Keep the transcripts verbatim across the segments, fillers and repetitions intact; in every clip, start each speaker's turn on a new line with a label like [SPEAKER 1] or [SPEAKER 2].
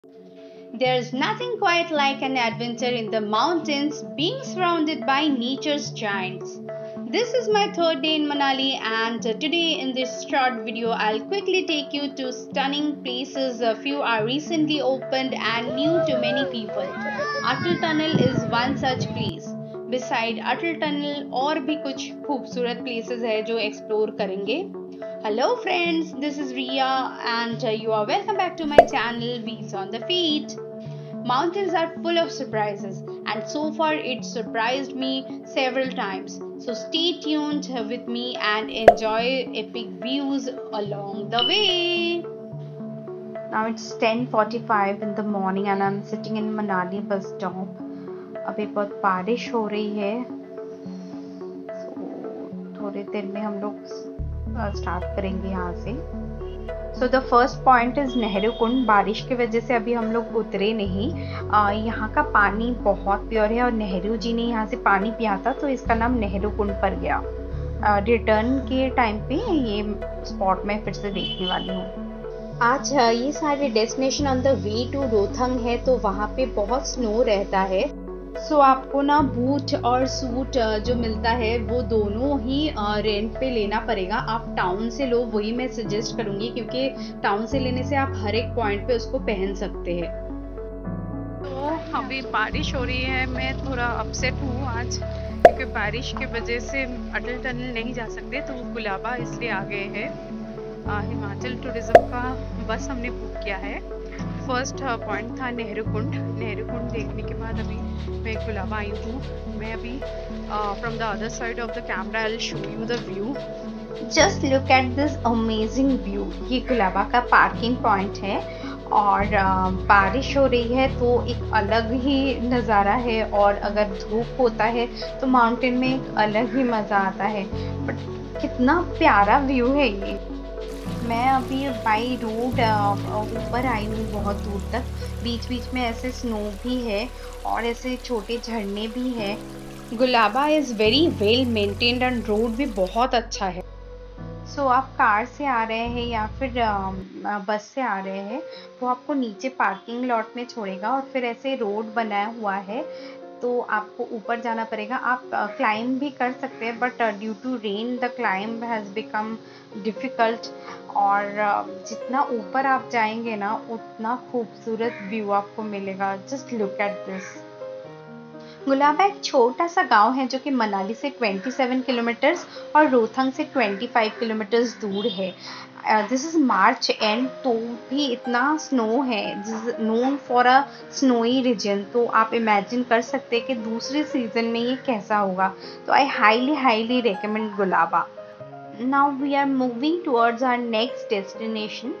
[SPEAKER 1] There's nothing quite like an adventure in the mountains, being surrounded by nature's giants. This is my third day in Manali, and today in this short video I'll quickly take you to stunning places. A few are recently opened and new to many people. Atal Tunnel is one such place. Beside Atal Tunnel और भी कुछ खूबसूरत places है जो explore करेंगे. Hello friends, this is Riya and you are welcome back to my channel Wheels on the Feet. Mountains are full of surprises and so far it surprised me several times. So stay tuned with me and enjoy epic views along the way. Now it's ten forty-five in the morning and I'm sitting in Manali bus stop. अभी बहुत बारिश हो रही है. So थोड़ी देर में हम लोग स्टार्ट करेंगे यहाँ से. So the first point is Nehru Kund. बारिश की वजह से अभी हम लोग उतरे नहीं. uh, यहाँ का पानी बहुत प्योर है और नेहरू जी ने यहाँ से पानी पिया था तो इसका नाम नेहरू कुंड पड़ गया. रिटर्न uh, के टाइम पे ये स्पॉट मैं फिर से देखने वाली हूँ. आज uh, ये सारे destination on the way to Rohtang है तो वहाँ पे बहुत स्नो रहता है. सो so, आपको ना बूट और सूट जो मिलता है वो दोनों ही रेंट पे लेना पड़ेगा. आप टाउन से लो, वही मैं सजेस्ट करूँगी क्योंकि टाउन से लेने से आप हर एक पॉइंट पे उसको पहन सकते हैं. तो अभी बारिश हो रही है. मैं थोड़ा अपसेट हूँ आज क्योंकि बारिश की वजह से अटल टनल नहीं जा सकते तो गुलाबा इसलिए आ गए हैं. हिमाचल टूरिज्म का बस हमने बुक किया है. फर्स्ट पॉइंट था नेहरू कुंड. नेहरू कुंड देखने के बाद अभी मैं गुलाबा आई हूँ. मैं अभी from the other side of the camera I will show you the view. Just look at this amazing view. ये गुलाबा का पार्किंग पॉइंट है और uh, बारिश हो रही है तो एक अलग ही नज़ारा है और अगर धूप होता है तो माउंटेन में एक अलग ही मज़ा आता है. बट कितना प्यारा व्यू है ये. मैं अभी बाई रोड ऊपर आई हूँ बहुत दूर तक. बीच बीच में ऐसे स्नो भी है और ऐसे छोटे झरने भी हैं. Gulaba is very well maintained and road भी बहुत अच्छा है. सो so, आप कार से आ रहे हैं या फिर बस से आ रहे हैं वो आपको नीचे पार्किंग लॉट में छोड़ेगा और फिर ऐसे रोड बनाया हुआ है तो आपको ऊपर जाना पड़ेगा. आप क्लाइंब भी कर सकते हैं but due to rain the climb has become difficult. और जितना ऊपर आप जाएंगे ना उतना खूबसूरत व्यू आपको मिलेगा. Just look at this. Gulaba एक छोटा सा गांव है जो कि मनाली से सत्ताईस किलोमीटर्स और रोहतंग से पच्चीस किलोमीटर्स दूर है. दिस इज़ मार्च एंड तो भी इतना स्नो है. This is known for a snowy region. तो आप इमेजिन कर सकते हैं कि दूसरे सीजन में ये कैसा होगा. तो I highly highly recommend Gulaba. Now we are moving towards our next destination.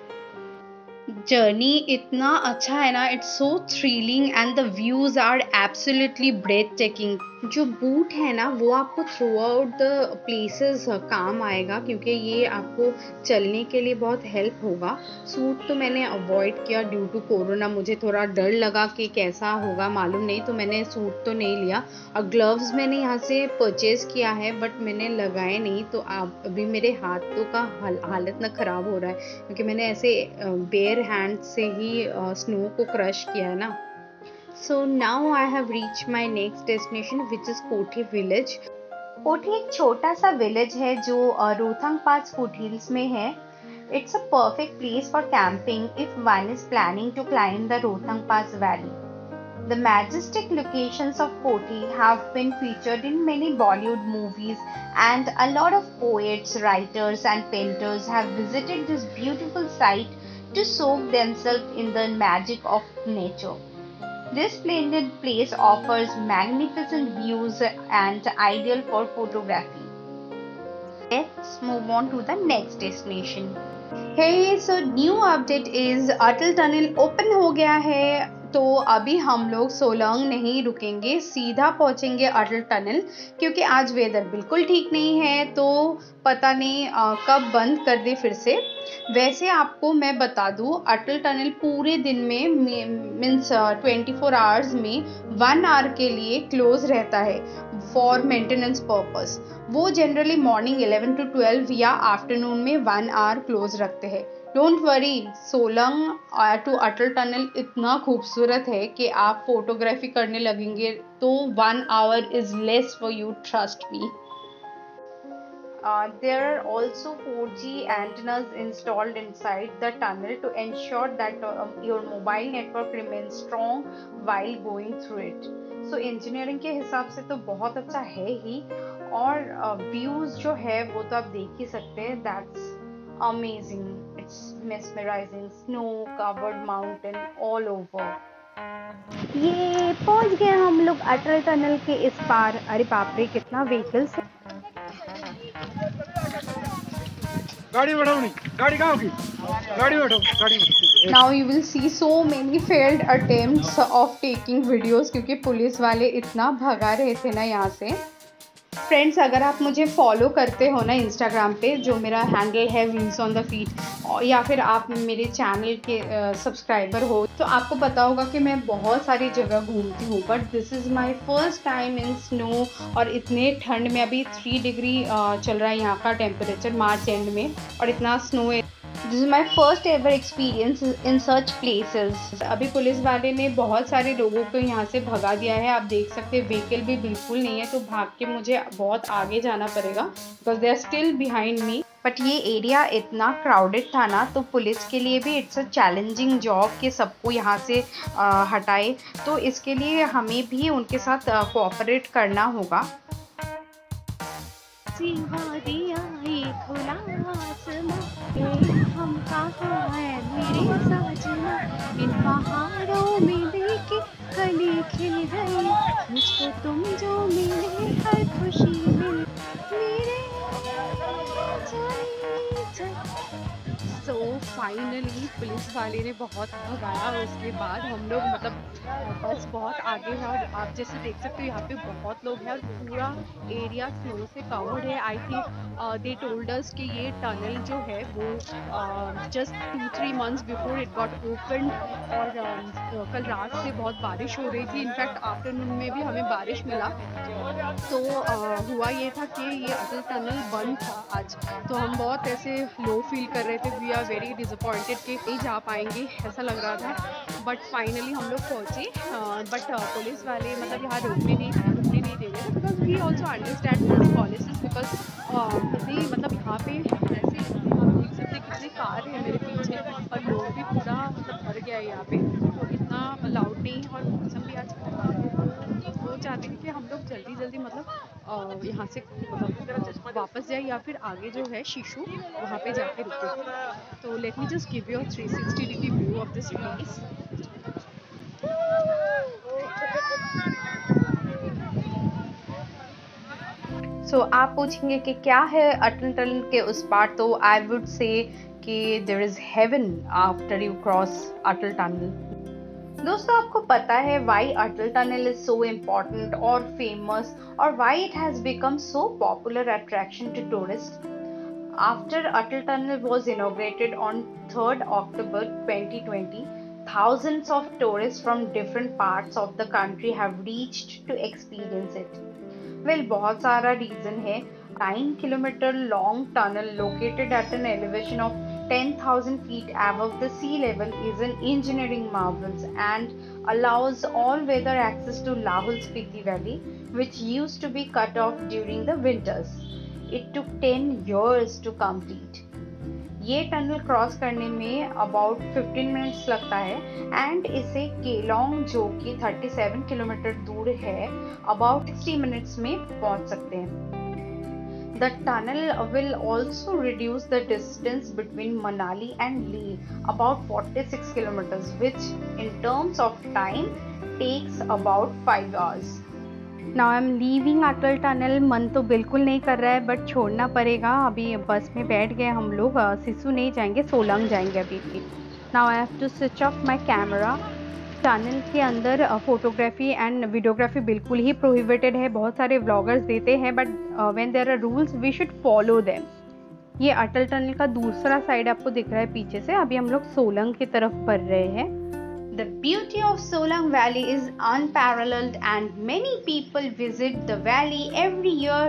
[SPEAKER 1] Journey इतना अच्छा है ना. It's so thrilling and the views are absolutely breathtaking. जो बूट है ना वो आपको थ्रू आउट द प्लेसेस काम आएगा क्योंकि ये आपको चलने के लिए बहुत हेल्प होगा. सूट तो मैंने अवॉइड किया ड्यू टू कोरोना. मुझे थोड़ा डर लगा कि कैसा होगा मालूम नहीं तो मैंने सूट तो नहीं लिया. और ग्लव्स मैंने यहाँ से परचेज़ किया है बट मैंने लगाए नहीं तो आप अभी मेरे हाथों का हालत ना ख़राब हो रहा है क्योंकि मैंने ऐसे बेयर हैंड से ही स्नो को क्रश किया है ना. So now I have reached my next destination which is Kothi village. Kothi एक छोटा सा विलेज है जो रोहतंग पास फुटहिल्स में है. It's a perfect place for camping if one is planning to climb the Rohtang Pass Valley. The majestic locations of Kothi have been featured in many Bollywood movies and a lot of poets, writers and painters have visited this beautiful site to soak themselves in the magic of nature. This splendid place offers magnificent views and ideal for photography. Let's move on to the next destination. Hey, so new update is Atal Tunnel open हो गया है तो अभी हम लोग सोलंग नहीं रुकेंगे, सीधा पहुंचेंगे अटल टनल क्योंकि आज वेदर बिल्कुल ठीक नहीं है तो पता नहीं आ, कब बंद कर दे फिर से. वैसे आपको मैं बता दूं अटल टनल पूरे दिन में मीन्स ट्वेंटी फोर आवर्स में वन आवर के लिए क्लोज रहता है फॉर मेंटेनेंस पर्पस. वो generally morning eleven to twelve या आफ्टरनून में वन आवर क्लोज रखते हैं. Don't worry, Solang to Atal tunnel इतना खूबसूरत है कि आप फोटोग्राफी करने लगेंगे तो one hour is less for you, trust me. Uh, there are also four G antennas installed inside the tunnel to ensure that uh, your mobile network remains strong while going through it. So engineering के हिसाब से तो बहुत अच्छा है ही, और views uh, जो है वो तो आप देख ही सकते हैं. That's amazing. It's mesmerizing. Snow covered mountain all over. ये पहुंच गए हम लोग अटल टनल के इस पार. अरे बाप रे, कितना व्हीकल्स है.
[SPEAKER 2] गाड़ी बैठाओ, नहीं गाड़ी कहाँ होगी, गाड़ी बैठो, गाड़ी बैठो.
[SPEAKER 1] Now you will see so many failed attempts of taking videos क्योंकि पुलिस वाले इतना भगा रहे थे ना यहाँ से. फ्रेंड्स, अगर आप मुझे फॉलो करते हो ना इंस्टाग्राम पे, जो मेरा हैंडल है व्हील्स ऑन द फीट, या फिर आप मेरे चैनल के सब्सक्राइबर uh, हो, तो आपको पता होगा कि मैं बहुत सारी जगह घूमती हूँ. But this is my first time in snow, और इतने ठंड में. अभी थ्री डिग्री uh, चल रहा है यहाँ का टेम्परेचर मार्च एंड में, और इतना स्नो है. This is my first ever experience in such places. अभी पुलिस वाले ने बहुत सारे लोगों को यहाँ से भगा दिया है. आप देख सकते हैं व्हीकल भी बिल्कुल नहीं है, तो भाग के मुझे बहुत आगे जाना पड़ेगा because they are still behind me. But ये एरिया इतना क्राउडेड था ना, तो पुलिस के लिए भी इट्स अ चैलेंजिंग जॉब कि सबको यहाँ से आ, हटाए. तो इसके लिए हमें भी उनके साथ कोऑपरेट करना होगा. हम कहाँ है मेरे साजना, इन पहाड़ों में देखे कली खिल गई, मुझको तुम जो मिले हर खुशी मिल मेरे. सो फाइनली पुलिस वाले ने बहुत भगाया. उसके बाद हम लोग मतलब बस बहुत आगे है, और आप जैसे देख सकते हो यहाँ पे बहुत लोग हैं और पूरा एरिया स्नो से कवर्ड है. I think they told us कि ये टनल जो है वो just two three months before it got open, और uh, कल रात से बहुत बारिश हो रही थी. इनफैक्ट आफ्टरनून में भी हमें बारिश मिला. तो uh, हुआ ये था कि ये अटल टनल बंद था आज, तो हम बहुत ऐसे लो फील कर रहे थे. वी आर वेरी डिसअपॉइंटेड कि नहीं जा पाएंगे, ऐसा लग रहा था. बट फाइनली हम लोग पहुँचे. बट पुलिस वाले मतलब यहाँ रुकने नहीं रुकने नहीं दे रहे, because we also understand this policies. Because कितनी मतलब यहाँ पे ऐसे आप देख सकते कितनी कार है मेरे पीछे, और लोग भी पूरा मतलब भर गया है यहाँ पे. तो इतना अलाउड नहीं, और मौसम भी आज खराब है. वो चाहते हैं कि हम लोग जल्दी जल्दी मतलब यहाँ से मतलब वापस जाए, या फिर आगे जो है शीशु वहाँ पे जाके रुके. तो let me just give you a three sixty degree view of this place. So so, आप पूछेंगे कि क्या है अटल टनल के उस पार, तो आई वुड से कि there is heaven after you cross Atal tunnel. दोस्तों, आपको पता है why Atal tunnel is so important और फेमस, और why it has become so popular attraction to tourist. After Atal tunnel was inaugurated on third October twenty twenty, thousands of tourists from different parts of the country have reached to experience it. Well, बहुत सारा reason है. nine kilometer long tunnel located at an elevation of ten thousand feet above the sea level is an engineering marvel and allows all-weather access to Lahul Spiti Valley, which used to be cut off during the winters. It took ten years to complete. ये tunnel cross करने में about fifteen minutes लगता है, and इसे केलोंग जो कि thirty-seven kilometre दूर है अबाउट sixty मिनट्स में पहुंच सकते हैं. The tunnel will also reduce the distance between Manali and Leh about forty-six kilometers, which in terms of time takes about five hours. Now I'm leaving Atal tunnel. मन तो बिल्कुल नहीं कर रहा है, बट छोड़ना पड़ेगा. अभी बस में बैठ गए हम लोग. सिसु नहीं जाएंगे, सोलंग जाएंगे अभी. Now I have to switch off my camera. Tunnel के अंदर फोटोग्राफी एंड वीडियोग्राफी बिल्कुल ही प्रोहिबिटेड है. बहुत सारे व्लॉगर्स देते हैं, but when there are rules we should follow them. ये अटल टनल का दूसरा साइड आपको दिख रहा है पीछे से. अभी हम लोग सोलंग की तरफ बढ़ रहे हैं. The beauty of Solang Valley is unparalleled and many people visit the valley every year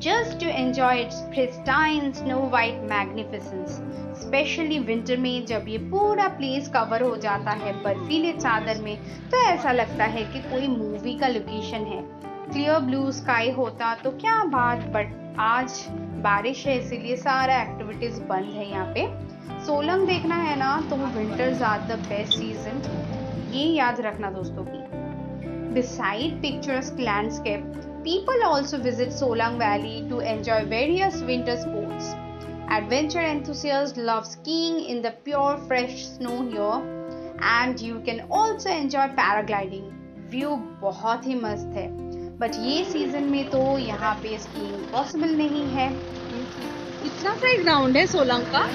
[SPEAKER 1] just to enjoy its pristine snow white magnificence. Specially winter में जब ये पूरा प्लेस कवर हो जाता है बर्फीले चादर में, तो ऐसा लगता है कि कोई मूवी का लोकेशन है। क्लियर ब्लू स्काई होता तो क्या बात, बट आज बारिश है इसीलिए सारा एक्टिविटीज बंद है यहाँ पे। सोलंग देखना है ना तो winters are the best season, ये याद रखना दोस्तों की। Beside picturesque landscape, people also visit Solang Valley to enjoy various winter sports. Adventure enthusiasts love skiing in the pure fresh snow here, and you can also enjoy paragliding. View बहुत ही मस्त है, but ये season में तो यहाँ पे skiing possible नहीं है।
[SPEAKER 3] इतना सा ग्राउंड है सोलंग का।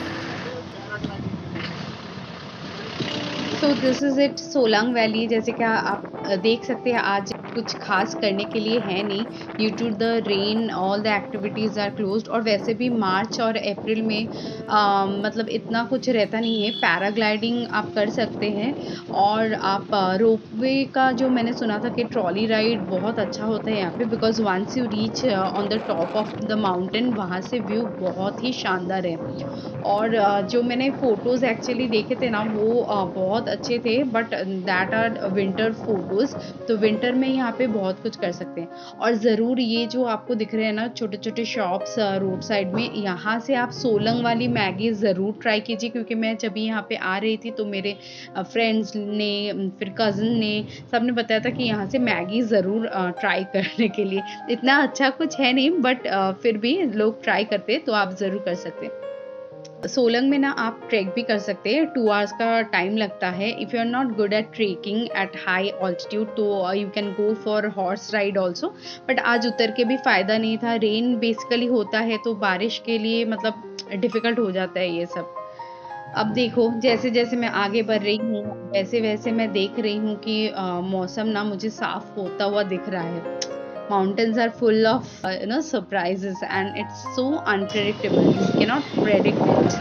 [SPEAKER 1] So this is it Solang valley. जैसे कि आप देख सकते हैं आज कुछ खास करने के लिए है नहीं, due to the rain all the activities are closed. और वैसे भी मार्च और अप्रैल में आ, मतलब इतना कुछ रहता नहीं है। पैराग्लाइडिंग आप कर सकते हैं, और आप रोपवे का जो मैंने सुना था कि ट्रॉली राइड बहुत अच्छा होता है यहाँ पे, because once you reach on the top of the mountain वहाँ से व्यू बहुत ही शानदार है। और uh, जो मैंने फ़ोटोज़ एक्चुअली देखे थे ना वो uh, बहुत अच्छे थे, but that are winter photos. तो विंटर में यहाँ पे बहुत कुछ कर सकते हैं। और ज़रूर ये जो आपको दिख रहे हैं ना छोटे छोटे शॉप्स रोड साइड में, यहाँ से आप सोलंग वाली मैगी ज़रूर ट्राई कीजिए, क्योंकि मैं जब यहाँ पे आ रही थी तो मेरे फ्रेंड्स ने फिर कज़न ने सब ने बताया था कि यहाँ से मैगी ज़रूर ट्राई करने के लिए। इतना अच्छा कुछ है नहीं, बट फिर भी लोग ट्राई करते हैं, तो आप ज़रूर कर सकते हैं। सोलंग में ना आप ट्रैक भी कर सकते हैं, टू आवर्स का टाइम लगता है। If you are not good at trekking at high altitude तो you can go for horse ride also, but आज उतर के भी फ़ायदा नहीं था। रेन बेसिकली होता है तो बारिश के लिए मतलब डिफ़िकल्ट हो जाता है ये सब। अब देखो जैसे जैसे मैं आगे बढ़ रही हूँ वैसे वैसे मैं देख रही हूँ कि uh, मौसम ना मुझे साफ होता हुआ दिख रहा है। Mountains are full of uh, you know surprises, and it's so unpredictable. You cannot predict it.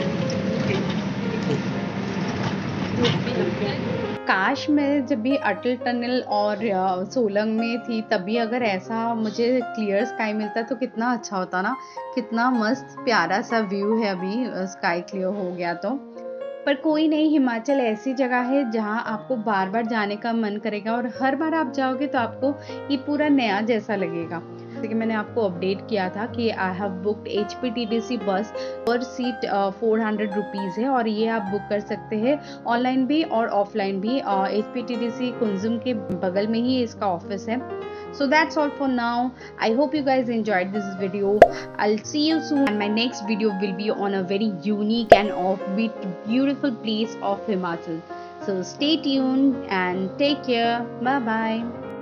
[SPEAKER 1] काश मैं जब भी अटल टनल और सोलंग में थी तभी अगर ऐसा मुझे क्लियर स्काई मिलता तो कितना अच्छा होता ना। कितना मस्त प्यारा सा व्यू है, अभी स्काई क्लियर हो गया तो। पर कोई नहीं, हिमाचल ऐसी जगह है जहां आपको बार बार जाने का मन करेगा, और हर बार आप जाओगे तो आपको ये पूरा नया जैसा लगेगा। जैसे कि मैंने आपको अपडेट किया था कि I have booked H P T D C bus, पर सीट फोर हंड्रेड रुपीज़ है, और ये आप बुक कर सकते हैं ऑनलाइन भी और ऑफलाइन भी। H P T D C Kunzum के बगल में ही इसका ऑफिस है। So that's all for now. I hope you guys enjoyed this video. I'll see you soon, and my next video will be on a very unique and offbeat beautiful place of Himachal. So stay tuned and take care. Bye bye.